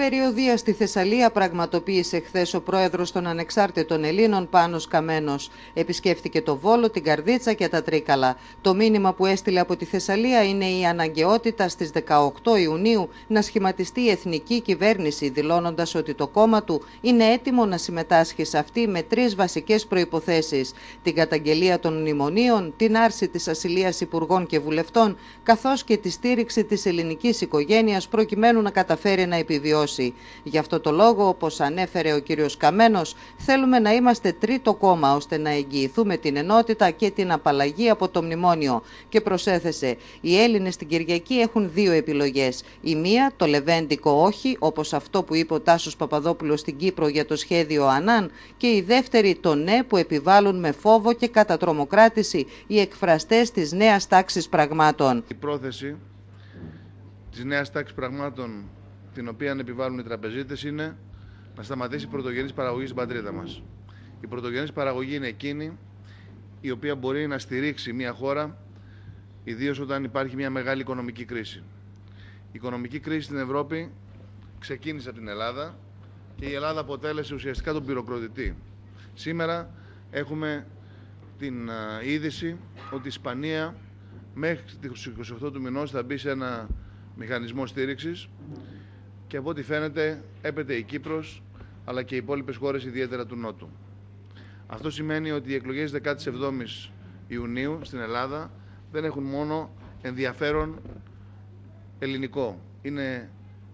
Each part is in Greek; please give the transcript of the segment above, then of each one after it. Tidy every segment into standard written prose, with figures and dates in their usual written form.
Περιοδεία στη Θεσσαλία πραγματοποίησε χθες ο πρόεδρος των Ανεξάρτητων Ελλήνων, Πάνος Καμένος. Επισκέφθηκε το Βόλο, την Καρδίτσα και τα Τρίκαλα. Το μήνυμα που έστειλε από τη Θεσσαλία είναι η αναγκαιότητα στις 18 Ιουνίου να σχηματιστεί η εθνική κυβέρνηση, δηλώνοντας ότι το κόμμα του είναι έτοιμο να συμμετάσχει σε αυτή με 3 βασικές προϋποθέσεις: την καταγγελία των μνημονίων, την άρση της ασυλίας υπουργών και βουλευτών, καθώς και τη στήριξη της ελληνικής οικογένειας προκειμένου να καταφέρει να επιβιώσει. Γι' αυτό το λόγο, όπως ανέφερε ο κύριος Καμένος, θέλουμε να είμαστε τρίτο κόμμα ώστε να εγγυηθούμε την ενότητα και την απαλλαγή από το μνημόνιο. Και προσέθεσε, οι Έλληνες στην Κυριακή έχουν 2 επιλογές. Η μία, το λεβέντικο όχι, όπως αυτό που είπε ο Τάσος Παπαδόπουλος στην Κύπρο για το σχέδιο Ανάν, και η δεύτερη, το ναι που επιβάλλουν με φόβο και κατά τρομοκράτηση οι εκφραστές της νέας τάξης πραγμάτων. Η πρόθεση της νέας τάξης πραγμάτων, την οποία επιβάλλουν οι τραπεζίτες, είναι να σταματήσει η πρωτογενής παραγωγή στην πατρίδα μας. Η πρωτογενής παραγωγή είναι εκείνη η οποία μπορεί να στηρίξει μια χώρα, ιδίως όταν υπάρχει μια μεγάλη οικονομική κρίση. Η οικονομική κρίση στην Ευρώπη ξεκίνησε από την Ελλάδα και η Ελλάδα αποτέλεσε ουσιαστικά τον πυροκροτητή. Σήμερα έχουμε την είδηση ότι η Ισπανία μέχρι τις 28 του μηνός θα μπει σε ένα μηχανισμό στήριξης και από ό,τι φαίνεται έπεται η Κύπρος αλλά και οι υπόλοιπες χώρες, ιδιαίτερα του Νότου. Αυτό σημαίνει ότι οι εκλογές 17 Ιουνίου στην Ελλάδα δεν έχουν μόνο ενδιαφέρον ελληνικό. Είναι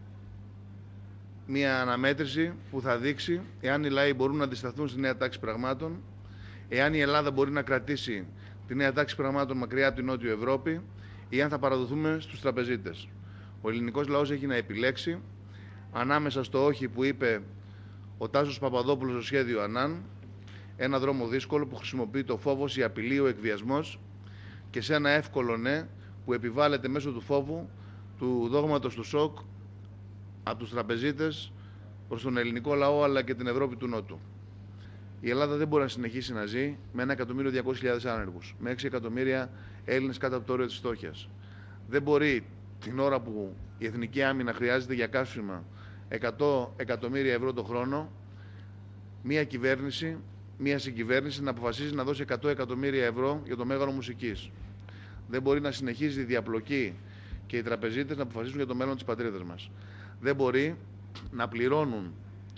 μια αναμέτρηση που θα δείξει εάν οι λαοί μπορούν να αντισταθούν στη νέα τάξη πραγμάτων, εάν η Ελλάδα μπορεί να κρατήσει τη νέα τάξη πραγμάτων μακριά από την Νότιο Ευρώπη ή αν θα παραδοθούμε στους τραπεζίτες. Ο ελληνικός λαός έχει να επιλέξει ανάμεσα στο όχι που είπε ο Τάσος Παπαδόπουλος στο σχέδιο Ανάν, ένα δρόμο δύσκολο που χρησιμοποιεί το φόβος, η απειλή, ο εκβιασμός, και σε ένα εύκολο ναι που επιβάλλεται μέσω του φόβου, του δόγματος του σοκ από τους τραπεζίτες προς τον ελληνικό λαό αλλά και την Ευρώπη του Νότου. Η Ελλάδα δεν μπορεί να συνεχίσει να ζει με 1.200.000 άνεργους, με 6 εκατομμύρια Έλληνες κάτω από το όριο της φτώχειας. Δεν μπορεί την ώρα που η εθνική άμυνα χρειάζεται για καύσιμα 100 εκατομμύρια ευρώ το χρόνο, μια κυβέρνηση, μια συγκυβέρνηση να αποφασίζει να δώσει 100 εκατομμύρια ευρώ για το Μέγαρο Μουσικής. Δεν μπορεί να συνεχίζει η διαπλοκή και οι τραπεζίτες να αποφασίσουν για το μέλλον της πατρίδας μας. Δεν μπορεί να πληρώνουν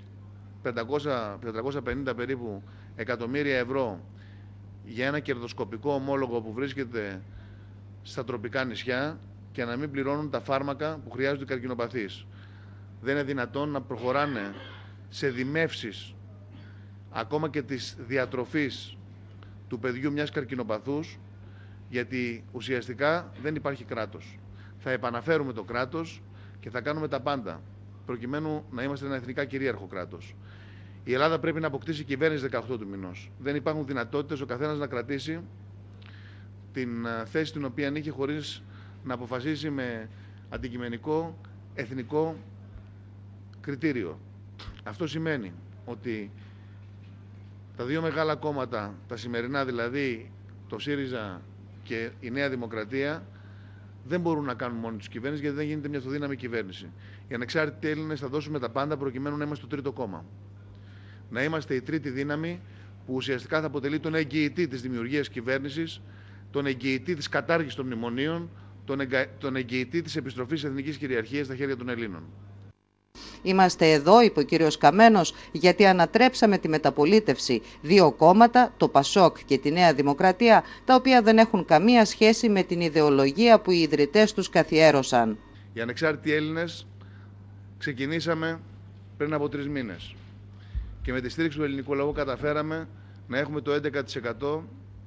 450 περίπου εκατομμύρια ευρώ για ένα κερδοσκοπικό ομόλογο που βρίσκεται στα τροπικά νησιά και να μην πληρώνουν τα φάρμακα που χρειάζονται οι καρκινοπαθείς. Δεν είναι δυνατόν να προχωράνε σε δημεύσεις ακόμα και της διατροφής του παιδιού μιας καρκινοπαθούς, γιατί ουσιαστικά δεν υπάρχει κράτος. Θα επαναφέρουμε το κράτος και θα κάνουμε τα πάντα προκειμένου να είμαστε ένα εθνικά κυρίαρχο κράτος. Η Ελλάδα πρέπει να αποκτήσει κυβέρνηση 18 του μηνός. Δεν υπάρχουν δυνατότητες ο καθένας να κρατήσει την θέση την οποία είχε χωρίς να αποφασίσει με αντικειμενικό εθνικό κριτήριο. Αυτό σημαίνει ότι τα 2 μεγάλα κόμματα, τα σημερινά δηλαδή το ΣΥΡΙΖΑ και η Νέα Δημοκρατία, δεν μπορούν να κάνουν μόνοι τους κυβέρνηση, γιατί δεν γίνεται μια αυτοδύναμη κυβέρνηση. Οι ανεξάρτητοι Έλληνες θα δώσουμε τα πάντα προκειμένου να είμαστε το τρίτο κόμμα. Να είμαστε η τρίτη δύναμη που ουσιαστικά θα αποτελεί τον εγγυητή της δημιουργίας κυβέρνησης, τον εγγυητή της κατάργησης των μνημονίων, τον εγγυητή της επιστροφής εθνικής κυριαρχίας στα χέρια των Ελλήνων. Είμαστε εδώ, είπε ο κύριος Καμένος, γιατί ανατρέψαμε τη μεταπολίτευση. 2 κόμματα, το ΠΑΣΟΚ και τη Νέα Δημοκρατία, τα οποία δεν έχουν καμία σχέση με την ιδεολογία που οι ιδρυτές τους καθιέρωσαν. Οι ανεξάρτητοι Έλληνες ξεκινήσαμε πριν από 3 μήνες και με τη στήριξη του ελληνικού λαού καταφέραμε να έχουμε το 11%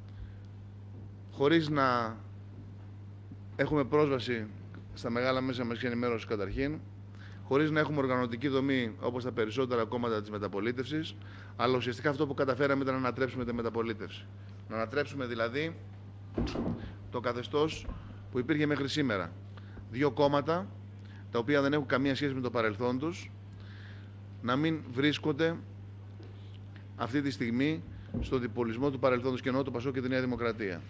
χωρίς να έχουμε πρόσβαση στα μεγάλα μέσα μαζικής ενημέρωσης καταρχήν, χωρίς να έχουμε οργανωτική δομή όπως τα περισσότερα κόμματα της μεταπολίτευσης, αλλά ουσιαστικά αυτό που καταφέραμε ήταν να ανατρέψουμε τη μεταπολίτευση. Να ανατρέψουμε δηλαδή το καθεστώς που υπήρχε μέχρι σήμερα. 2 κόμματα, τα οποία δεν έχουν καμία σχέση με το παρελθόν τους, να μην βρίσκονται αυτή τη στιγμή στον διπολισμό του παρελθόντος, και εννοώ το ΠΑΣΟΚ και τη Νέα Δημοκρατία.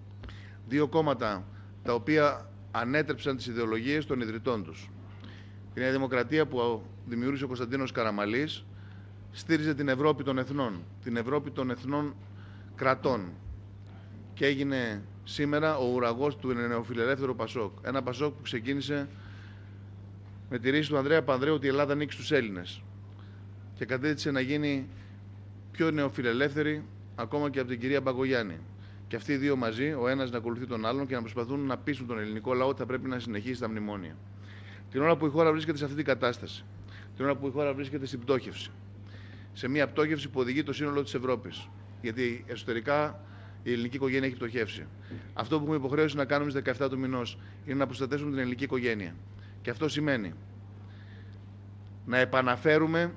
2 κόμματα τα οποία ανέτρεψαν τις ιδεολογίες των ιδρυτών τους. Η Νέα Δημοκρατία που δημιούργησε ο Κωνσταντίνος Καραμαλής στήριζε την Ευρώπη των εθνών, την Ευρώπη των εθνών κρατών και έγινε σήμερα ο ουραγός του νεοφιλελεύθερου Πασόκ. Ένα Πασόκ που ξεκίνησε με τη ρίση του Ανδρέα Πανδρέου ότι η Ελλάδα ανήκει στους Έλληνες και κατέδειξε να γίνει πιο νεοφιλελεύθερη ακόμα και από την κυρία Μπακογιάννη. Και αυτοί οι δύο μαζί, ο ένας να ακολουθεί τον άλλον και να προσπαθούν να πείσουν τον ελληνικό λαό ότι θα πρέπει να συνεχίσει τα μνημόνια. Την ώρα που η χώρα βρίσκεται σε αυτή την κατάσταση, την ώρα που η χώρα βρίσκεται στην πτώχευση, σε μια πτώχευση που οδηγεί το σύνολο της Ευρώπης, γιατί εσωτερικά η ελληνική οικογένεια έχει πτωχεύσει. Αυτό που έχουμε υποχρέωση να κάνουμε στις 17 του μηνός είναι να προστατεύσουμε την ελληνική οικογένεια. Και αυτό σημαίνει να επαναφέρουμε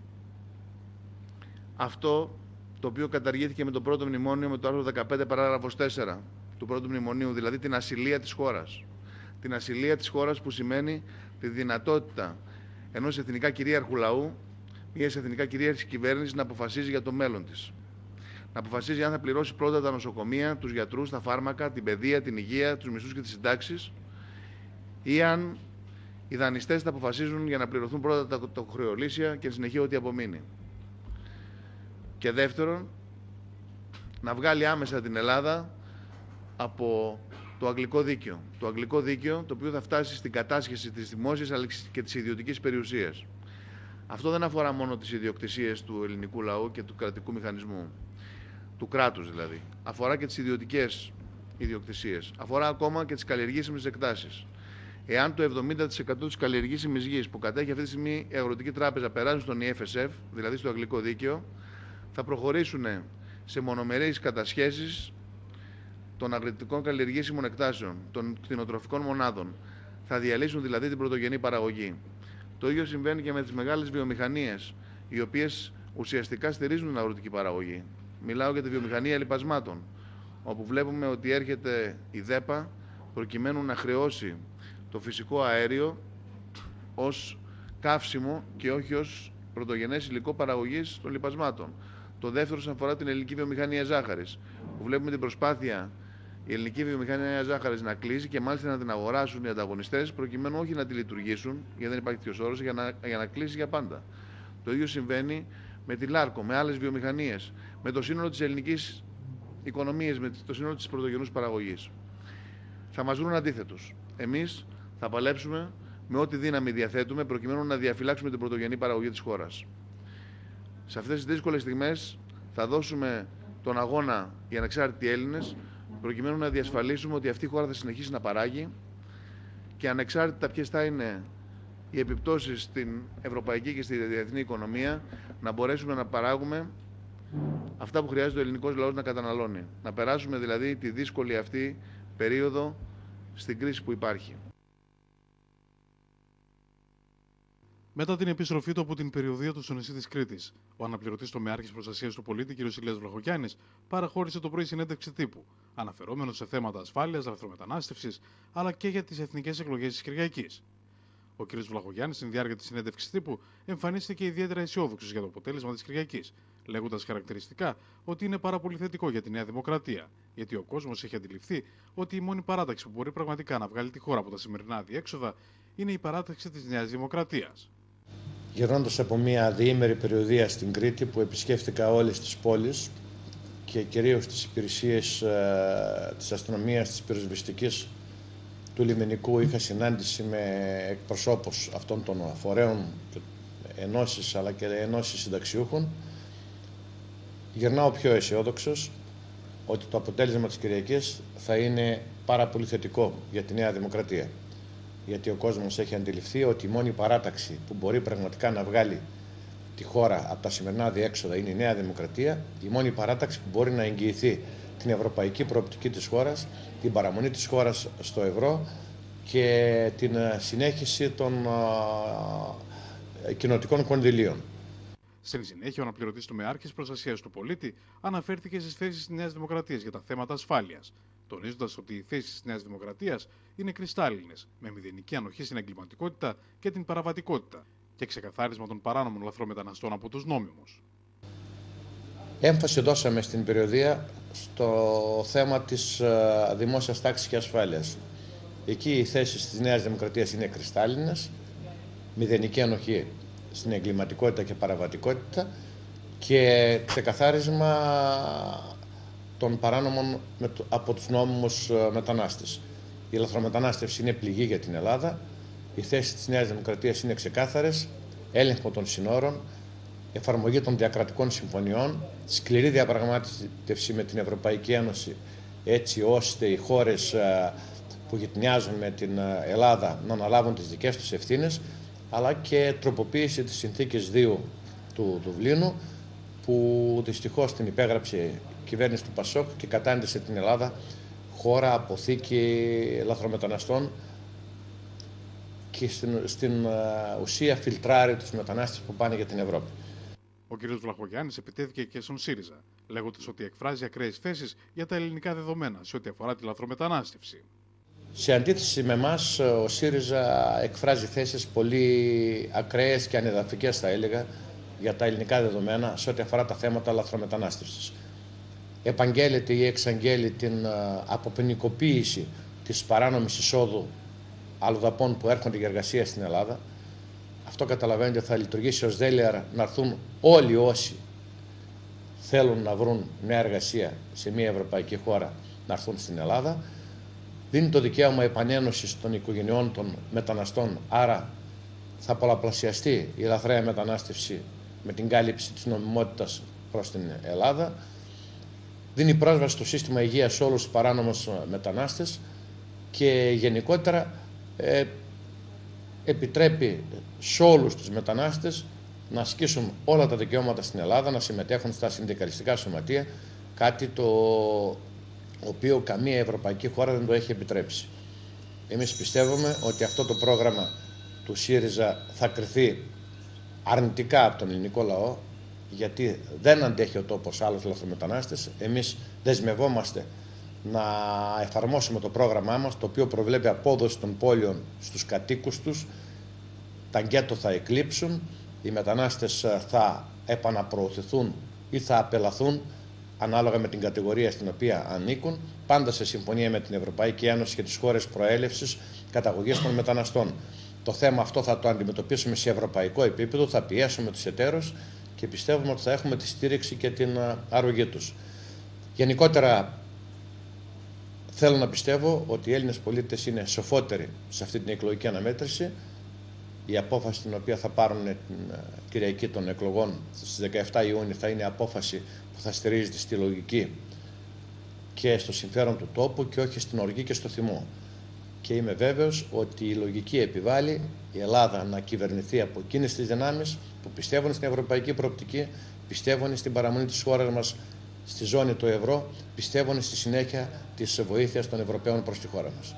αυτό το οποίο καταργήθηκε με το πρώτο μνημόνιο, με το άρθρο 15 παράγραφος 4 του πρώτου μνημονίου, δηλαδή την ασυλία της χώρας. Την ασυλία της χώρας που σημαίνει τη δυνατότητα ενός εθνικά κυρίαρχου λαού, μιας εθνικά κυρίαρχης κυβέρνησης να αποφασίζει για το μέλλον της. Να αποφασίζει αν θα πληρώσει πρώτα τα νοσοκομεία, τους γιατρούς, τα φάρμακα, την παιδεία, την υγεία, τους μισθούς και τις συντάξεις, ή αν οι δανειστές θα αποφασίζουν για να πληρωθούν πρώτα τα χρεολύσια και συνεχεία ό,τι απομείνει. Και δεύτερον, να βγάλει άμεσα την Ελλάδα από το αγγλικό δίκαιο. Το αγγλικό δίκαιο το οποίο θα φτάσει στην κατάσχεση της δημόσιας αλλά και της ιδιωτικής περιουσίας. Αυτό δεν αφορά μόνο τις ιδιοκτησίες του ελληνικού λαού και του κρατικού μηχανισμού, του κράτους δηλαδή. Αφορά και τις ιδιωτικές ιδιοκτησίες. Αφορά ακόμα και τις καλλιεργήσιμες εκτάσεις. Εάν το 70% της καλλιεργήσιμης γης που κατέχει αυτή τη στιγμή η Αγροτική Τράπεζα περάσουν στον EFSF, δηλαδή στο αγγλικό δίκαιο, θα προχωρήσουν σε μονομερείς κατασχέσεις των αγροτικών καλλιεργήσιμων εκτάσεων, των κτηνοτροφικών μονάδων. Θα διαλύσουν δηλαδή την πρωτογενή παραγωγή. Το ίδιο συμβαίνει και με τις μεγάλες βιομηχανίες, οι οποίες ουσιαστικά στηρίζουν την αγροτική παραγωγή. Μιλάω για τη βιομηχανία λιπασμάτων, όπου βλέπουμε ότι έρχεται η ΔΕΠΑ προκειμένου να χρεώσει το φυσικό αέριο ως καύσιμο και όχι ως πρωτογενές υλικό παραγωγής των λιπασμάτων. Το δεύτερο αφορά την ελληνική βιομηχανία ζάχαρης, που βλέπουμε την προσπάθεια η ελληνική βιομηχανία ζάχαρης να κλείσει και μάλιστα να την αγοράσουν οι ανταγωνιστές, προκειμένου όχι να τη λειτουργήσουν, γιατί δεν υπάρχει τέτοιος όρος, για να κλείσει για πάντα. Το ίδιο συμβαίνει με τη Λάρκο, με άλλες βιομηχανίες, με το σύνολο της ελληνικής οικονομίας, με το σύνολο της πρωτογενούς παραγωγής. Θα μας βρουν αντίθετους. Εμείς θα παλέψουμε με ό,τι δύναμη διαθέτουμε, προκειμένου να διαφυλάξουμε την πρωτογενή παραγωγή της χώρας. Σε αυτές τις δύσκολες στιγμές θα δώσουμε τον αγώνα οι ανεξάρτητοι Έλληνες, προκειμένου να διασφαλίσουμε ότι αυτή η χώρα θα συνεχίσει να παράγει και ανεξάρτητα ποιες θα είναι οι επιπτώσεις στην ευρωπαϊκή και στη διεθνή οικονομία, να μπορέσουμε να παράγουμε αυτά που χρειάζεται ο ελληνικός λαός να καταναλώνει. Να περάσουμε δηλαδή τη δύσκολη αυτή περίοδο στην κρίση που υπάρχει. Μετά την επιστροφή του από την περιοδεία του στο νησί της Κρήτης, ο αναπληρωτής τομεάρχης προστασίας του πολίτη, κ. Ηλίας Βλαχογιάννης, παραχώρησε το πρωί συνέντευξη τύπου, αναφερόμενος σε θέματα ασφάλειας, λαθρομετανάστευσης, αλλά και για τις εθνικές εκλογές της Κυριακής. Ο κ. Βλαχογιάννης, στην διάρκεια της συνέντευξης τύπου, εμφανίστηκε ιδιαίτερα αισιόδοξος για το αποτέλεσμα της Κυριακής, λέγοντας χαρακτηριστικά ότι είναι πάρα πολύ θετικό για τη Νέα Δημοκρατία, γιατί ο κόσμος έχει αντιληφθεί ότι η μόνη παράταξη που μπορεί πραγματικά να βγάλει τη χώρα από τα σημερινά αδιέξοδα είναι η παράταξη της Νέας Δημοκρατίας. Γυρνώντας από μια διήμερη περιοδεία στην Κρήτη που επισκέφθηκα όλες τις πόλεις και κυρίως τις υπηρεσίες της αστυνομίας, της πυροσβεστικής, του λιμενικού, είχα συνάντηση με εκπροσώπους αυτών των φορέων, ενώσεις αλλά και ενώσεις συνταξιούχων. Γυρνάω πιο αισιόδοξος ότι το αποτέλεσμα της Κυριακής θα είναι πάρα πολύ θετικό για τη Νέα Δημοκρατία. Γιατί ο κόσμος έχει αντιληφθεί ότι η μόνη παράταξη που μπορεί πραγματικά να βγάλει τη χώρα από τα σημερινά διέξοδα είναι η Νέα Δημοκρατία, η μόνη παράταξη που μπορεί να εγγυηθεί την ευρωπαϊκή προοπτική της χώρας, την παραμονή της χώρας στο ευρώ και την συνέχιση των κοινοτικών κονδυλίων. Στην συνέχεια, ο αναπληρωτής τομεάρχης προστασίας του πολίτη αναφέρθηκε στις θέσεις της Νέας Δημοκρατίας για τα θέματα ασφάλειας, τονίζοντας ότι οι θέσεις της Νέας Δημοκρατίας είναι κρυστάλλινες, με μηδενική ανοχή στην εγκληματικότητα και την παραβατικότητα και ξεκαθάρισμα των παράνομων λαθρομεταναστών από τους νόμιμους. Έμφαση δώσαμε στην περιοδεία στο θέμα της δημόσιας τάξης και ασφάλειας. Εκεί οι θέσεις της Νέας Δημοκρατίας είναι κρυστάλλινες. μηδενική ανοχή στην εγκληματικότητα και παραβατικότητα και ξεκαθάρισμα των παράνομων από τους νόμιμους μετανάστες. Η λαθρομετανάστευση είναι πληγή για την Ελλάδα. Οι θέσεις της Νέας Δημοκρατίας είναι ξεκάθαρες. Έλεγχο των συνόρων, εφαρμογή των διακρατικών συμφωνιών, σκληρή διαπραγμάτευση με την Ευρωπαϊκή Ένωση, έτσι ώστε οι χώρες που γειτονιάζουν με την Ελλάδα να αναλάβουν τις δικές τους ευθύνες, αλλά και τροποποίηση της συνθήκης 2 του Δουβλίνου, που δυστυχώς την υπέγραψε η κυβέρνηση του Πασόκ και κατάντησε την Ελλάδα χώρα αποθήκη λαθρομεταναστών και στην ουσία φιλτράρει τους μετανάστες που πάνε για την Ευρώπη. Ο κ. Βλαχογιάννης επιτέθηκε και στον ΣΥΡΙΖΑ, λέγοντας ότι εκφράζει ακραίες θέσεις για τα ελληνικά δεδομένα σε ό,τι αφορά τη λαθρομετανάστευση. Σε αντίθεση με εμάς, ο ΣΥΡΙΖΑ εκφράζει θέσεις πολύ ακραίες και ανεδαφικές, θα έλεγα, για τα ελληνικά δεδομένα σε ό,τι αφορά τα θέματα λαθρομετανάστευσης. Επαγγέλλεται ή εξαγγέλει την αποποινικοποίηση της παράνομης εισόδου αλλοδαπών που έρχονται για εργασία στην Ελλάδα. Αυτό καταλαβαίνετε θα λειτουργήσει ως δέλεαρ να έρθουν όλοι όσοι θέλουν να βρουν μια εργασία σε μια ευρωπαϊκή χώρα να έρθουν στην Ελλάδα. Δίνει το δικαίωμα επανένωσης των οικογενειών των μεταναστών, άρα θα πολλαπλασιαστεί η λαθρέα μετανάστευση με την κάλυψη της νομιμότητας προς την Ελλάδα. Δίνει πρόσβαση στο σύστημα υγείας σε όλους τους παράνομους μετανάστες και γενικότερα επιτρέπει σε όλους τους μετανάστες να ασκήσουν όλα τα δικαιώματα στην Ελλάδα, να συμμετέχουν στα συνδικαλιστικά σωματεία, κάτι το οποίο καμία ευρωπαϊκή χώρα δεν το έχει επιτρέψει. Εμείς πιστεύουμε ότι αυτό το πρόγραμμα του ΣΥΡΙΖΑ θα κριθεί αρνητικά από τον ελληνικό λαό, γιατί δεν αντέχει ο τόπος άλλους λαθρομετανάστες. Εμείς δεσμευόμαστε να εφαρμόσουμε το πρόγραμμά μας, το οποίο προβλέπει απόδοση των πόλεων στους κατοίκους τους, τα γκέτο θα εκλείψουν, οι μετανάστες θα επαναπροωθηθούν ή θα απελαθούν ανάλογα με την κατηγορία στην οποία ανήκουν, πάντα σε συμφωνία με την Ευρωπαϊκή Ένωση και τις χώρες προέλευσης καταγωγής των μεταναστών. Το θέμα αυτό θα το αντιμετωπίσουμε σε ευρωπαϊκό επίπεδο, θα πιέσουμε τους εταίρους και πιστεύουμε ότι θα έχουμε τη στήριξη και την αρρωγή τους. Γενικότερα, θέλω να πιστεύω ότι οι Έλληνες πολίτες είναι σοφότεροι σε αυτή την εκλογική αναμέτρηση. Η απόφαση την οποία θα πάρουν την Κυριακή των εκλογών στις 17 Ιούνιου θα είναι απόφαση που θα στηρίζεται στη λογική και στο συμφέρον του τόπου και όχι στην οργή και στο θυμό. Και είμαι βέβαιος ότι η λογική επιβάλλει η Ελλάδα να κυβερνηθεί από εκείνες τις δυνάμεις που πιστεύουν στην ευρωπαϊκή προοπτική, πιστεύουν στην παραμονή της χώρας μας στη ζώνη του ευρώ, πιστεύουν στη συνέχεια της βοήθειας των Ευρωπαίων προς τη χώρα μας.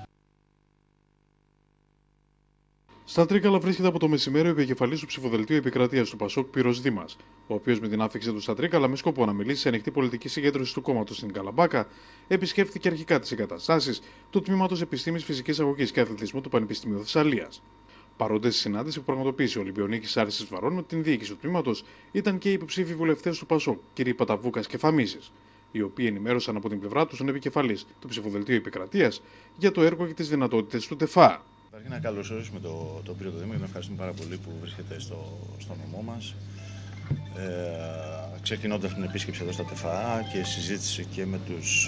Στα Τρίκαλα βρίσκεται από το μεσημέρι ο επικεφαλής του ψηφοδελτίου επικρατείας του Πασόκ, Πύρος Δήμας, ο οποίος με την άφηξη του στα Τρίκαλα με σκοπό να μιλήσει σε ανοιχτή πολιτική συγκέντρωση του κόμματος στην Καλαμπάκα, επισκέφθηκε αρχικά τις εγκαταστάσεις του Τμήματος Επιστήμης Φυσικής Αγωγής και Αθλητισμού του Πανεπιστημίου Θεσσαλίας. Παρόντες στη συνάντηση που πραγματοποίησε ο Ολυμπιονίκης Άρης Βαρών με την διοίκηση του τμήματος ήταν και οι υποψήφοι βουλευτές του Πασόκ, κ. Παταβούκας και Φαμίσης, οι οποίοι ενημέρωσαν από την πλευρά τους τον επικεφαλής του ψηφοδελτίου επικρατείας για το έργο και τις δυνατότητες του ΤΕΦΑ. Υπάρχει να καλωσορίσουμε τον Πύρο Δήμο και να ευχαριστούμε πάρα πολύ που βρίσκεται στο νομό μας. Ξεκινώντας την επίσκεψη εδώ στα ΤΕΦΑ και συζήτηση και με τους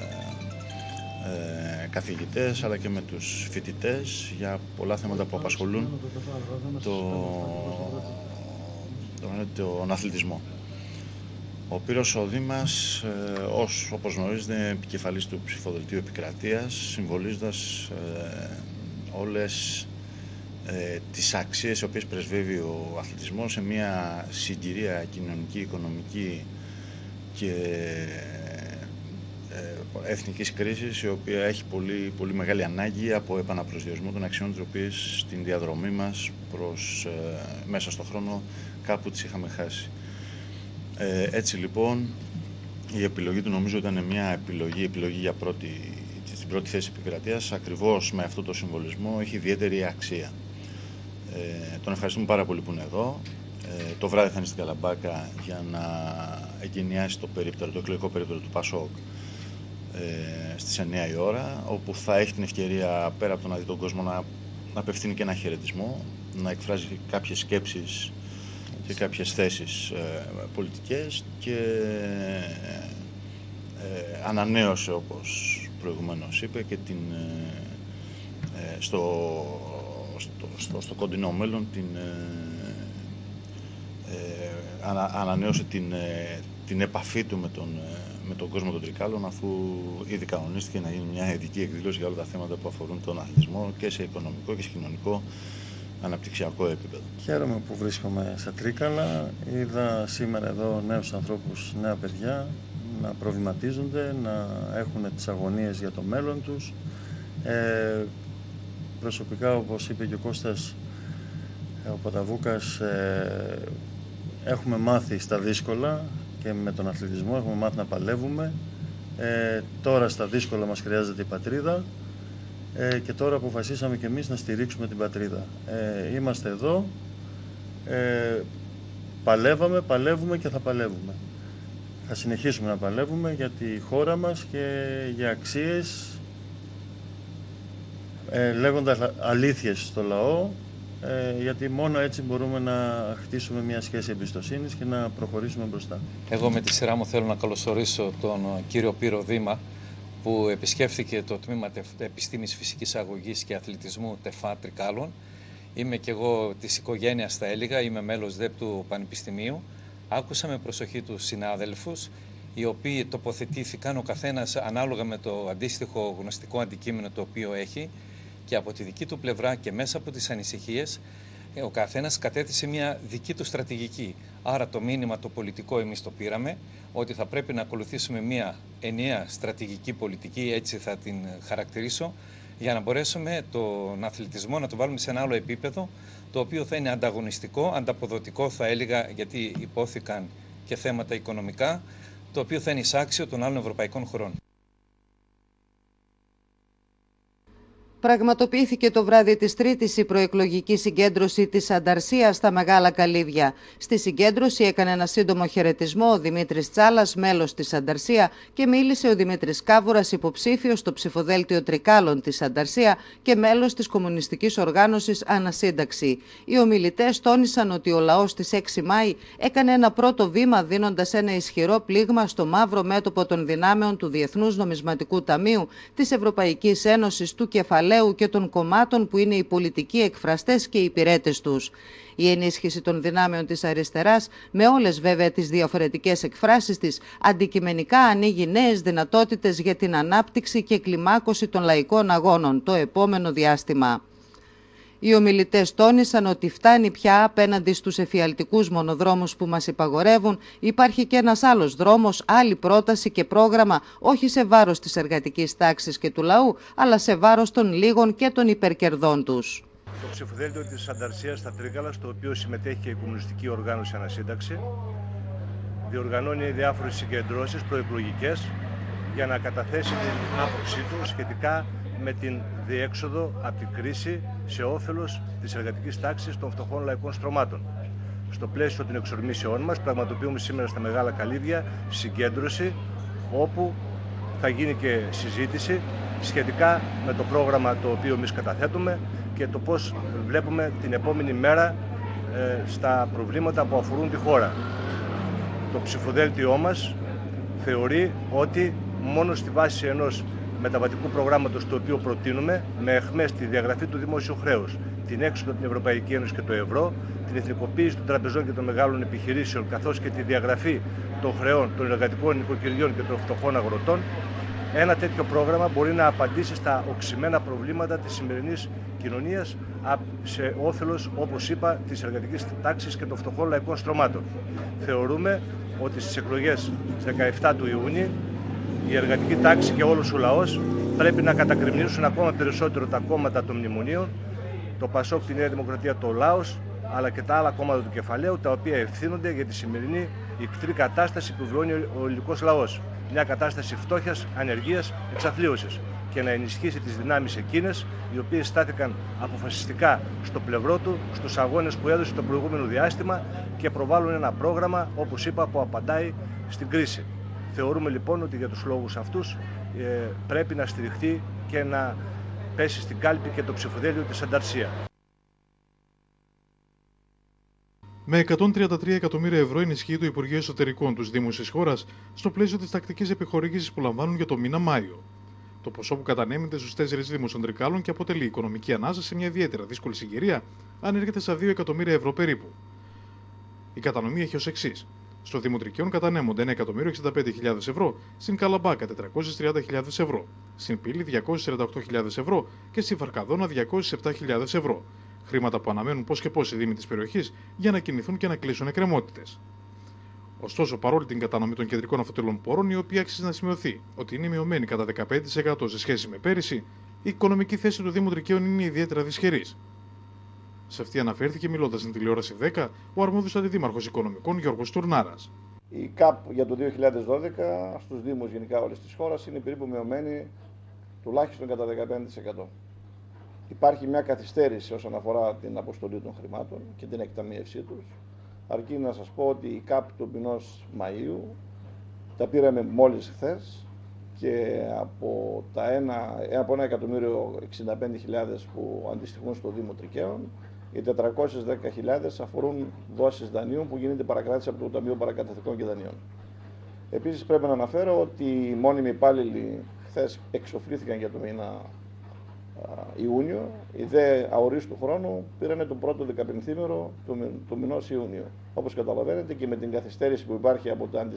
καθηγητές αλλά και με τους φοιτητές για πολλά θέματα που απασχολούν τον αθλητισμό. Ο Πύρος ο Δήμας, όπως γνωρίζετε, είναι επικεφαλής του ψηφοδελτίου επικρατείας, συμβολίζοντας όλες τις αξίες οι οποίες πρεσβεύει ο αθλητισμός σε μια συγκυρία κοινωνική, οικονομική και εθνικής κρίσης, η οποία έχει πολύ, πολύ μεγάλη ανάγκη από επαναπροσδιορισμό των αξιών τις οποίες στην διαδρομή μας προς μέσα στον χρόνο κάπου τις είχαμε χάσει. Έτσι λοιπόν η επιλογή του νομίζω ήταν μια επιλογή για στην πρώτη θέση επικρατείας, ακριβώς με αυτό το συμβολισμό έχει ιδιαίτερη αξία. Τον ευχαριστούμε πάρα πολύ που είναι εδώ. Το βράδυ θα είναι στην Καλαμπάκα για να εγκαινιάσει το εκλογικό περίπτερο του Πασόκ στις 9 η ώρα, όπου θα έχει την ευκαιρία πέρα από το να δει τον κόσμο να απευθύνει και ένα χαιρετισμό να εκφράζει κάποιες σκέψεις και κάποιες θέσεις πολιτικές και ανανέωσε, όπως προηγουμένως είπε, και στο κοντινό μέλλον ανανέωσε την επαφή του με τον κόσμο των Τρικάλων, αφού ήδη κανονίστηκε να γίνει μια ειδική εκδήλωση για όλα τα θέματα που αφορούν τον αθλητισμό και σε οικονομικό και σε κοινωνικό αναπτυξιακό επίπεδο. Χαίρομαι που βρίσκομαι στα Τρίκαλα. Είδα σήμερα εδώ νέους ανθρώπους, νέα παιδιά να προβληματίζονται, να έχουν τις αγωνίες για το μέλλον τους. Προσωπικά, όπως είπε και ο Κώστας, ο Παταβούκας, έχουμε μάθει στα δύσκολα και με τον αθλητισμό, έχουμε μάθει να παλεύουμε. Τώρα στα δύσκολα μας χρειάζεται η πατρίδα και τώρα αποφασίσαμε και εμείς να στηρίξουμε την πατρίδα. Είμαστε εδώ, παλεύουμε και θα παλεύουμε. Θα συνεχίσουμε να παλεύουμε για τη χώρα μας και για αξίες, λέγοντας αλήθειες στο λαό, γιατί μόνο έτσι μπορούμε να χτίσουμε μια σχέση εμπιστοσύνης και να προχωρήσουμε μπροστά. Εγώ με τη σειρά μου θέλω να καλωσορίσω τον κύριο Πύρο Δήμα, που επισκέφθηκε το τμήμα Επιστήμης Φυσικής Αγωγής και Αθλητισμού ΤΕΦΑ Τρικάλων. Είμαι και εγώ της οικογένειας, θα έλεγα, είμαι μέλος ΔΕΠ του Πανεπιστημίου. Άκουσα με προσοχή τους συνάδελφους, οι οποίοι τοποθετήθηκαν ο καθένας ανάλογα με το αντίστοιχο γνωστικό αντικείμενο το οποίο έχει, και από τη δική του πλευρά και μέσα από τις ανησυχίες ο καθένας κατέθεσε μια δική του στρατηγική. Άρα το μήνυμα το πολιτικό εμείς το πήραμε, ότι θα πρέπει να ακολουθήσουμε μια ενιαία στρατηγική πολιτική, έτσι θα την χαρακτηρίσω, για να μπορέσουμε τον αθλητισμό να το βάλουμε σε ένα άλλο επίπεδο, το οποίο θα είναι ανταγωνιστικό, ανταποδοτικό θα έλεγα, γιατί υπόθηκαν και θέματα οικονομικά, το οποίο θα είναι εισάξιο των άλλων ευρωπαϊκών χωρών. Πραγματοποιήθηκε το βράδυ της Τρίτης η προεκλογική συγκέντρωση της Ανταρσίας στα Μεγάλα Καλύβια. Στη συγκέντρωση έκανε ένα σύντομο χαιρετισμό ο Δημήτρης Τσάλας, μέλος της Ανταρσία, και μίλησε ο Δημήτρης Κάβουρας, υποψήφιος στο ψηφοδέλτιο Τρικάλων της Ανταρσία και μέλος της Κομμουνιστικής Οργάνωσης Ανασύνταξη. Οι ομιλητές τόνισαν ότι ο λαός της 6 Μάη έκανε ένα πρώτο βήμα, δίνοντας ένα ισχυρό πλήγμα στο μαύρο μέτωπο των δυνάμεων του Διεθνούς Νομισματικού Ταμείου, της Ευρωπαϊκής Ένωσης, του Κεφαλαίου και των κομμάτων που είναι οι πολιτικοί εκφραστές και οι υπηρέτες τους. Η ενίσχυση των δυνάμεων της αριστεράς, με όλες βέβαια τις διαφορετικές εκφράσεις της, αντικειμενικά ανοίγει νέες δυνατότητες για την ανάπτυξη και κλιμάκωση των λαϊκών αγώνων το επόμενο διάστημα. Οι ομιλητές τόνισαν ότι φτάνει πια απέναντι στους εφιαλτικούς μονοδρόμους που μας υπαγορεύουν. Υπάρχει και ένας άλλος δρόμος, άλλη πρόταση και πρόγραμμα, όχι σε βάρος της εργατικής τάξης και του λαού, αλλά σε βάρος των λίγων και των υπερκερδών τους. Το ψηφοδέλτιο της Ανταρσίας στα Τρίκαλα, στο οποίο συμμετέχει και η Κομμουνιστική Οργάνωση Ανασύνταξη, διοργανώνει διάφορες συγκεντρώσεις προεκλογικές για να καταθέσει την άποψή του σχετικά με την διέξοδο από την κρίση σε όφελος της εργατικής τάξης των φτωχών λαϊκών στρωμάτων. Στο πλαίσιο των εξορμήσεών μας πραγματοποιούμε σήμερα στα Μεγάλα Καλύβια συγκέντρωση, όπου θα γίνει και συζήτηση σχετικά με το πρόγραμμα το οποίο εμείς καταθέτουμε και το πώς βλέπουμε την επόμενη μέρα στα προβλήματα που αφορούν τη χώρα. Το ψηφοδέλτιό μας θεωρεί ότι μόνο στη βάση ενός μεταβατικού προγράμματος το οποίο προτείνουμε, με αιχμές τη διαγραφή του δημόσιου χρέους, την έξοδο από την Ευρωπαϊκή Ένωση και το ευρώ, την εθνικοποίηση των τραπεζών και των μεγάλων επιχειρήσεων, καθώς και τη διαγραφή των χρεών των εργατικών νοικοκυριών και των φτωχών αγροτών, ένα τέτοιο πρόγραμμα μπορεί να απαντήσει στα οξυμένα προβλήματα της σημερινής κοινωνίας σε όφελος, όπως είπα, της εργατικής τάξης και των φτωχών λαϊκών στρωμάτων. Θεωρούμε ότι στις εκλογές στις 17 του Ιούνιου η εργατική τάξη και όλος ο λαός πρέπει να κατακριμνήσουν ακόμα περισσότερο τα κόμματα των μνημονίων, το ΠΑΣΟΚ, τη Νέα Δημοκρατία, το ΛΑΟΣ, αλλά και τα άλλα κόμματα του κεφαλαίου, τα οποία ευθύνονται για τη σημερινή ικτρή κατάσταση που βιώνει ο ελληνικός λαός. Μια κατάσταση φτώχειας, ανεργίας, εξαθλίωσης, και να ενισχύσει τις δυνάμεις εκείνες οι οποίες στάθηκαν αποφασιστικά στο πλευρό του στους αγώνες που έδωσε το προηγούμενο διάστημα και προβάλλουν ένα πρόγραμμα, όπως είπα, που απαντάει στην κρίση. Θεωρούμε λοιπόν ότι για τους λόγους αυτούς πρέπει να στηριχτεί και να πέσει στην κάλπη και το ψηφοδέλτιο της Ανταρσία. Με 133 εκατομμύρια ευρώ ενισχύει το Υπουργείο Εσωτερικών τους Δήμους της χώρας στο πλαίσιο της τακτικής επιχορήγησης που λαμβάνουν για το μήνα Μάιο. Το ποσό που κατανέμεται στους 4 Δήμους των Τρικάλων και αποτελεί οικονομική ανάσταση σε μια ιδιαίτερα δύσκολη συγκυρία, ανέρχεται στα 2 εκατομμύρια ευρώ περίπου. Η κατανομή έχει ως εξής. Στο Δήμο Τρικαίων κατανέμονται 1.065.000 ευρώ, στην Καλαμπάκα 430.000 ευρώ, στην Πύλη 248.000 ευρώ και στη Βαρκαδόνα 207.000 ευρώ. Χρήματα που αναμένουν πώς και πώς οι Δήμοι της περιοχής για να κινηθούν και να κλείσουν εκκρεμότητες. Ωστόσο, παρόλη την κατανομή των κεντρικών αφωτελών πόρων, η οποία αξίζει να σημειωθεί ότι είναι μειωμένη κατά 15% σε σχέση με πέρυσι, η οικονομική θέση του Δήμου Τρικαίων είναι ιδιαίτερα δυσχερής. Σε αυτή αναφέρθηκε, μιλώντας στην τηλεόραση 10, ο αρμόδιος αντιδήμαρχος οικονομικών Γιώργος Τουρνάρας. Η ΚΑΠ για το 2012 στους Δήμους γενικά όλες της χώρας είναι περίπου μειωμένη τουλάχιστον κατά 15%. Υπάρχει μια καθυστέρηση όσον αφορά την αποστολή των χρημάτων και την εκταμείευσή τους. Αρκεί να σας πω ότι η ΚΑΠ του μηνός Μαΐου τα πήραμε μόλις χθες και από 1.065.000 που αντιστοιχούν στο Δήμο Τρικαίων, οι 410.000 αφορούν δόσεις δανείων που γίνεται παρακράτηση από το Ταμείο Παρακαταθήκων και Δανείων. Επίσης πρέπει να αναφέρω ότι οι μόνιμοι υπάλληλοι χθες εξοφλήθηκαν για το μήνα Ιούνιο, οι δε αορίστου χρόνου πήραν το πρώτο 15ήμερο του μηνός Ιούνιο. Όπως καταλαβαίνετε και με την καθυστέρηση που υπάρχει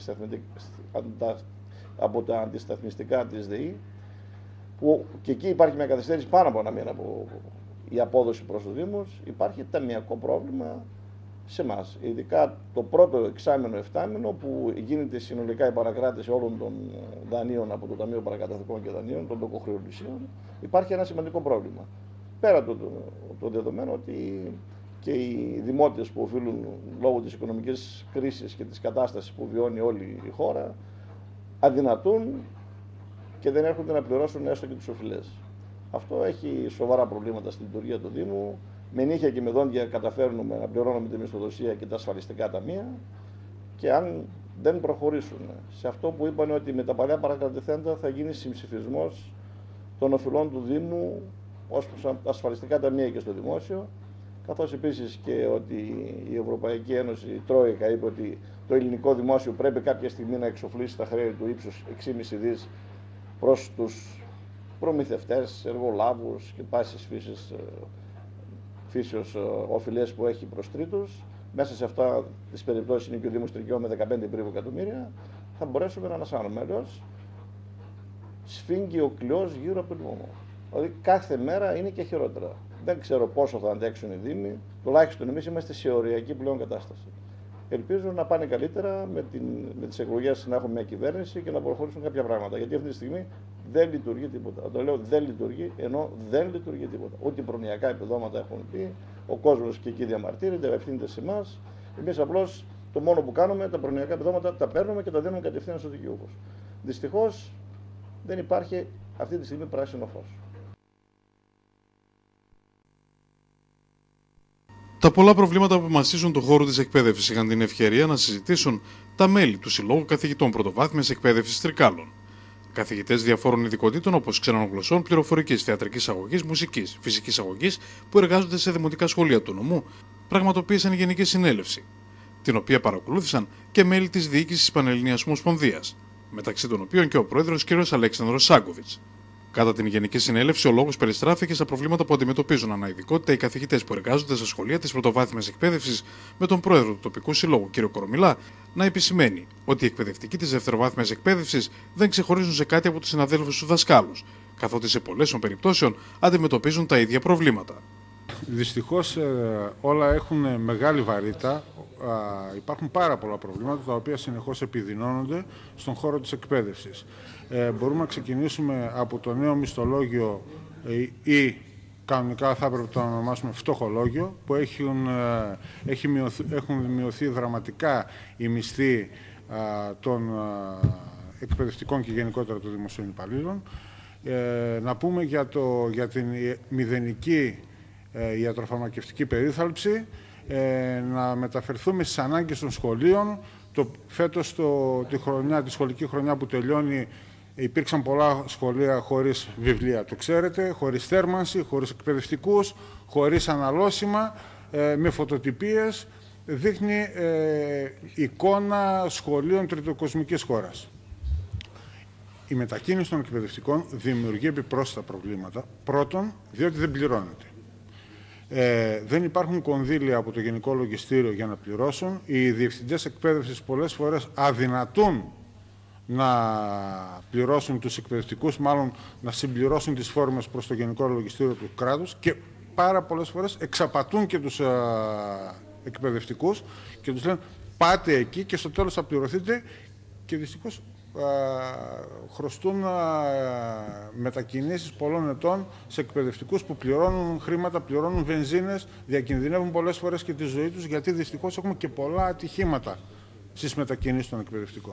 από τα αντισταθμιστικά της ΔΕΗ, που και εκεί υπάρχει μια καθυστέρηση πάνω από ένα μήνα από η απόδοση προς τους Δήμους, υπάρχει ταμειακό πρόβλημα σε εμάς. Ειδικά το πρώτο εξάμηνο, εφτάμηνο που γίνεται συνολικά η παρακράτηση όλων των δανείων από το Ταμείο Παρακαταθήκων και Δανείων, των τοκοχρεωλησίων, υπάρχει ένα σημαντικό πρόβλημα. Πέρα το δεδομένο ότι και οι δημότες που οφείλουν λόγω της οικονομικής κρίσης και της κατάστασης που βιώνει όλη η χώρα, αδυνατούν και δεν έρχονται να πληρώσουν έστω και τους οφειλές. Αυτό έχει σοβαρά προβλήματα στην λειτουργία του Δήμου. Με νύχια και με δόντια καταφέρνουμε να πληρώνουμε τη μισθοδοσία και τα ασφαλιστικά ταμεία, και αν δεν προχωρήσουν σε αυτό που είπαν ότι με τα παλιά παρακρατηθέντα θα γίνει συμψηφισμός των οφειλών του Δήμου ως προς τα ασφαλιστικά ταμεία και στο δημόσιο, καθώς επίσης και ότι η Ευρωπαϊκή Ένωση, η Τρόικα, είπε ότι το ελληνικό δημόσιο πρέπει κάποια στιγμή να εξοφλήσει τα χρέη του ύψους 6,5 δις προς τους προμηθευτές, εργολάβους και πάσης φύσεως οφειλές που έχει προς τρίτους. Μέσα σε αυτά τις περιπτώσεις είναι και ο Δήμος Τρικαίων με 15 περίπου εκατομμύρια, θα μπορέσουμε να ανασάνουμε. Αλλιώς σφίγγει ο κλειός γύρω από τον νόμο. Δηλαδή κάθε μέρα είναι και χειρότερα. Δεν ξέρω πόσο θα αντέξουν οι Δήμοι, τουλάχιστον εμείς είμαστε σε οριακή πλέον κατάσταση. Ελπίζω να πάνε καλύτερα με τις εκλογές, να έχουμε μια κυβέρνηση και να προχωρήσουν κάποια πράγματα. Γιατί αυτή τη στιγμή δεν λειτουργεί τίποτα. Το λέω δεν λειτουργεί, ενώ δεν λειτουργεί τίποτα. Ούτε προνοιακά επιδόματα έχουν πει, ο κόσμος και εκεί διαμαρτύρεται, ευθύνεται σε εμάς. Εμείς απλώς το μόνο που κάνουμε, τα προνοιακά επιδόματα τα παίρνουμε και τα δίνουμε κατευθείαν στους δικαιούχους. Δυστυχώς δεν υπάρχει αυτή τη στιγμή πράσινο φως. Τα πολλά προβλήματα που μαστίζουν τον χώρο της εκπαίδευσης είχαν την ευκαιρία να συζητήσουν τα μέλη του Συλλόγου Καθηγητών Πρωτοβάθμιας Εκπαίδευσης Τρικάλων. Καθηγητές διαφόρων ειδικοτήτων όπως ξένων γλωσσών, πληροφορικής, θεατρικής αγωγής, μουσικής, φυσικής αγωγής που εργάζονται σε δημοτικά σχολεία του νομού, πραγματοποίησαν γενική συνέλευση, την οποία παρακολούθησαν και μέλη της διοίκησης της Πανελληνίας Ομοσπονδίας, μεταξύ των οποίων και ο πρόεδρος κ. Αλέξανδρος Σάγκοβιτς. Κατά την Γενική Συνέλευση, ο λόγος περιστράφηκε στα προβλήματα που αντιμετωπίζουν ανά ειδικότητα οι καθηγητές που εργάζονται στα σχολεία της πρωτοβάθμιας εκπαίδευσης, με τον πρόεδρο του τοπικού συλλόγου, κ. Κορομιλά, να επισημαίνει ότι οι εκπαιδευτικοί της δευτεροβάθμιας εκπαίδευσης δεν ξεχωρίζουν σε κάτι από τους συναδέλφους του δασκάλους, καθότι σε πολλές των περιπτώσεων αντιμετωπίζουν τα ίδια προβλήματα. Δυστυχώς όλα έχουν μεγάλη βαρύτητα. Υπάρχουν πάρα πολλά προβλήματα τα οποία συνεχώς επιδεινώνονται στον χώρο της εκπαίδευσης. Μπορούμε να ξεκινήσουμε από το νέο μισθολόγιο ή κανονικά θα έπρεπε το ονομάσουμε φτωχολόγιο, που έχουν μειωθεί δραματικά οι μισθοί των εκπαιδευτικών και γενικότερα των δημοσίων υπαλλήλων. Να πούμε για την μηδενική ιατροφαρμακευτική περίθαλψη, να μεταφερθούμε στις ανάγκες των σχολείων. Φέτος τη σχολική χρονιά που τελειώνει υπήρξαν πολλά σχολεία χωρίς βιβλία, το ξέρετε, χωρίς θέρμανση, χωρίς εκπαιδευτικούς, χωρίς αναλώσιμα, με φωτοτυπίες. δείχνει εικόνα σχολείων τριτοκοσμικής χώρας. Η μετακίνηση των εκπαιδευτικών δημιουργεί επιπρόσθετα προβλήματα. Πρώτον, διότι δεν πληρώνεται. Δεν υπάρχουν κονδύλια από το Γενικό Λογιστήριο για να πληρώσουν. Οι διευθυντές εκπαίδευσης πολλές φορές αδυνατούν να πληρώσουν τους εκπαιδευτικούς, μάλλον να συμπληρώσουν τις φόρμες προς το Γενικό Λογιστήριο του κράτους, και πάρα πολλές φορές εξαπατούν και τους εκπαιδευτικούς και τους λένε πάτε εκεί και στο τέλος θα πληρωθείτε, και δυστυχώς χρωστούν μετακινήσεις πολλών ετών σε εκπαιδευτικούς που πληρώνουν χρήματα, πληρώνουν βενζίνες, διακινδυνεύουν πολλές φορές και τη ζωή τους, γιατί δυστυχώς έχουμε και πολλά ατυχήματα στις μετακινήσεις των εκπαιδευτικών.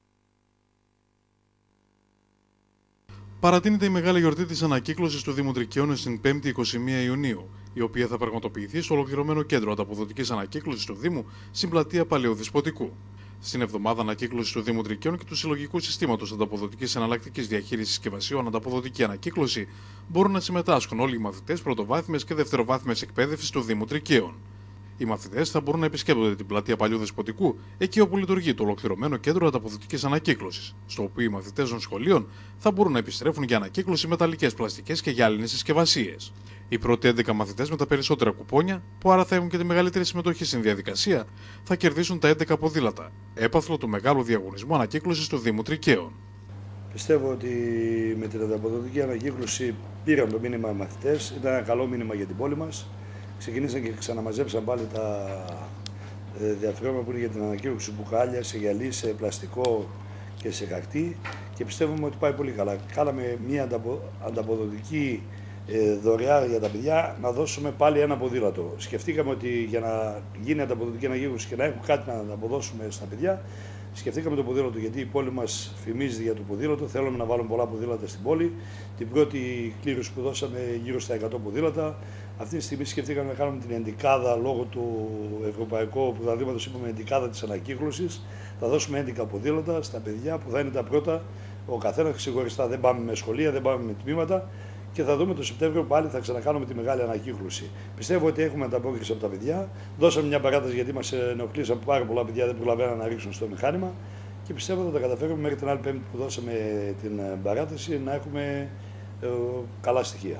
Παρατείνεται η μεγάλη γιορτή της ανακύκλωσης του Δήμου Τρικαίων στην 5η 21 Ιουνίου, η οποία θα πραγματοποιηθεί στο ολοκληρωμένο κέντρο ανταποδοτικής ανακύκλωσης του Δήμου στην πλατεία Παλαιοδεσποτικού. Στην εβδομάδα ανακύκλωσης του Δήμου Τρικαίων και του Συλλογικού Συστήματος Ανταποδοτικής Εναλλακτικής Διαχείρισης Συσκευασιών Ανταποδοτική Ανακύκλωση μπορούν να συμμετάσχουν όλοι οι μαθητές πρωτοβάθμιας και δευτεροβάθμιας εκπαίδευσης του Δήμου Τρικαίων. Οι μαθητές θα μπορούν να επισκέπτονται την πλατεία Παλαιού Δεσποτικού, εκεί όπου λειτουργεί το ολοκληρωμένο κέντρο ανταποδοτικής ανακύκλωσης, στο οποίο οι μαθητές των σχολείων θα μπορούν να επιστρέφουν για ανακύκλωση μεταλλικές, πλαστικές και γυάλινες συσκευασίες. Οι πρώτοι 11 μαθητές με τα περισσότερα κουπόνια, που άρα θα έχουν και τη μεγαλύτερη συμμετοχή στην διαδικασία, θα κερδίσουν τα 11 ποδήλατα, έπαθλο του μεγάλου διαγωνισμού ανακύκλωσης του Δήμου Τρικαίων. Πιστεύω ότι με την ανταποδοτική ανακύκλωση πήραν το μήνυμα οι μαθητές, ήταν ένα καλό μήνυμα για την πόλη μας. Ξεκινήσαν και ξαναμαζέψαν πάλι τα διαφρόμενα που είναι για την ανακύκλωση μπουκάλια, σε γυαλί, σε πλαστικό και σε χαρτί, και πιστεύουμε ότι πάει πολύ καλά. Κάναμε μια ανταποδοτική δωρεά για τα παιδιά, να δώσουμε πάλι ένα ποδήλατο. Σκεφτήκαμε ότι για να γίνει ανταποδοτική ανακύκλωση και να έχουμε κάτι να αποδώσουμε στα παιδιά, σκεφτήκαμε το ποδήλατο, γιατί η πόλη μας φημίζεται για το ποδήλατο. Θέλουμε να βάλουμε πολλά ποδήλατα στην πόλη. Την πρώτη κλήρωση που δώσαμε γύρω στα 100 ποδήλατα. Αυτή τη στιγμή σκεφτήκαμε να κάνουμε την εντικάδα λόγω του Ευρωπαϊκού Πρωταθλήματος. Είπαμε εντικάδα της ανακύκλωσης. Θα δώσουμε 11 ποδήλατα στα παιδιά που θα είναι τα πρώτα, ο καθένας ξεχωριστά. Δεν πάμε με σχολεία, δεν πάμε με τμήματα. Και θα δούμε το Σεπτέμβριο πάλι θα ξανακάνουμε τη μεγάλη ανακύκλωση. Πιστεύω ότι έχουμε ανταπόκριση από τα παιδιά. Δώσαμε μια παράταση γιατί μας ενοχλήσαν πάρα πολλά παιδιά, δεν προλαβαίναν να ρίξουν στο μηχάνημα. Και πιστεύω ότι θα τα καταφέρουμε μέχρι την άλλη Πέμπτη που δώσαμε την παράταση να έχουμε καλά στοιχεία.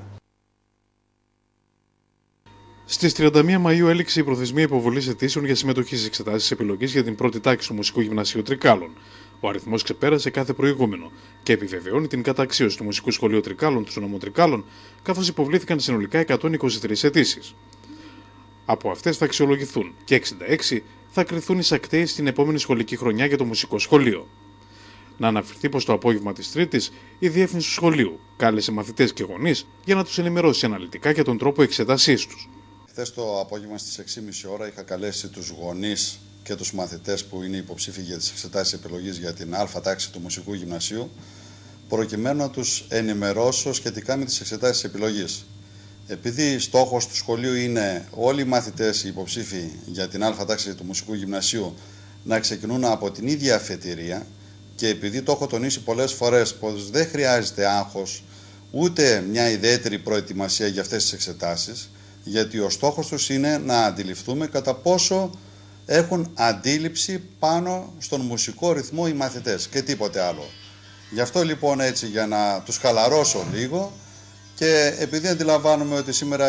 Στις 31 Μαΐου έληξε η προθεσμία υποβολής αιτήσεων για συμμετοχή στις εξετάσεις επιλογής για την πρώτη τάξη του Μουσικού Γυμνασίου Τρικάλων. Ο αριθμός ξεπέρασε κάθε προηγούμενο και επιβεβαιώνει την καταξίωση του Μουσικού Σχολείου Τρικάλων του νομού Τρικάλων, καθώς υποβλήθηκαν συνολικά 123 αιτήσεις. Από αυτές θα αξιολογηθούν και 66 θα κριθούν εισακτέες στην επόμενη σχολική χρονιά για το Μουσικό Σχολείο. Να αναφερθεί πως το απόγευμα της Τρίτης η διεύθυνση του σχολείου κάλεσε μαθητές και γονείς για να τους ενημερώσει αναλυτικά για τον τρόπο εξέτασής τους. Χθες το απόγευμα στις 6.30 ώρα είχα καλέσει τους γονείς και τους μαθητές που είναι υποψήφοι για τις εξετάσεις επιλογής για την Α τάξη του Μουσικού Γυμνασίου, προκειμένου να τους ενημερώσω σχετικά με τις εξετάσεις επιλογής. Επειδή στόχος του σχολείου είναι όλοι οι μαθητές οι υποψήφοι για την Α τάξη του Μουσικού Γυμνασίου να ξεκινούν από την ίδια αφετηρία, και επειδή το έχω τονίσει πολλές φορές πως δεν χρειάζεται άγχος ούτε μια ιδιαίτερη προετοιμασία για αυτές τις εξετάσεις, γιατί ο στόχος τους είναι να αντιληφθούμε κατά πόσο έχουν αντίληψη πάνω στον μουσικό ρυθμό οι μαθητές και τίποτε άλλο. Γι' αυτό λοιπόν έτσι, για να τους χαλαρώσω λίγο, και επειδή αντιλαμβάνομαι ότι σήμερα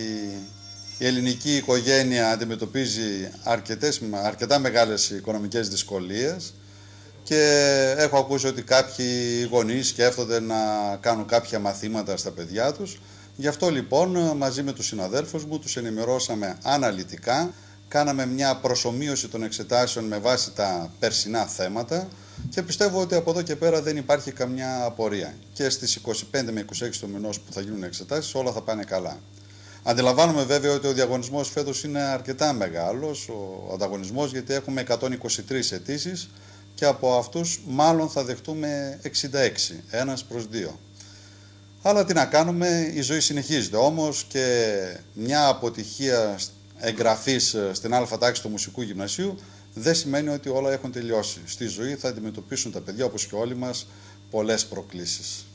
η ελληνική οικογένεια αντιμετωπίζει αρκετά μεγάλες οικονομικές δυσκολίες, και έχω ακούσει ότι κάποιοι γονείς σκέφτονται να κάνουν κάποια μαθήματα στα παιδιά τους. Γι' αυτό λοιπόν μαζί με τους συναδέλφους μου τους ενημερώσαμε αναλυτικά, κάναμε μια προσομοίωση των εξετάσεων με βάση τα περσινά θέματα και πιστεύω ότι από εδώ και πέρα δεν υπάρχει καμιά απορία. Και στις 25 με 26 του μηνός που θα γίνουν εξετάσεις όλα θα πάνε καλά. Αντιλαμβάνομαι βέβαια ότι ο διαγωνισμός φέτος είναι αρκετά μεγάλος, ο ανταγωνισμός, γιατί έχουμε 123 αιτήσεις και από αυτούς μάλλον θα δεχτούμε 66, 1/2. Αλλά τι να κάνουμε, η ζωή συνεχίζεται. Όμως και μια αποτυχία εγγραφής στην Α τάξη του Μουσικού Γυμνασίου δεν σημαίνει ότι όλα έχουν τελειώσει. Στη ζωή θα αντιμετωπίσουν τα παιδιά, όπως και όλοι μας, πολλές προκλήσεις.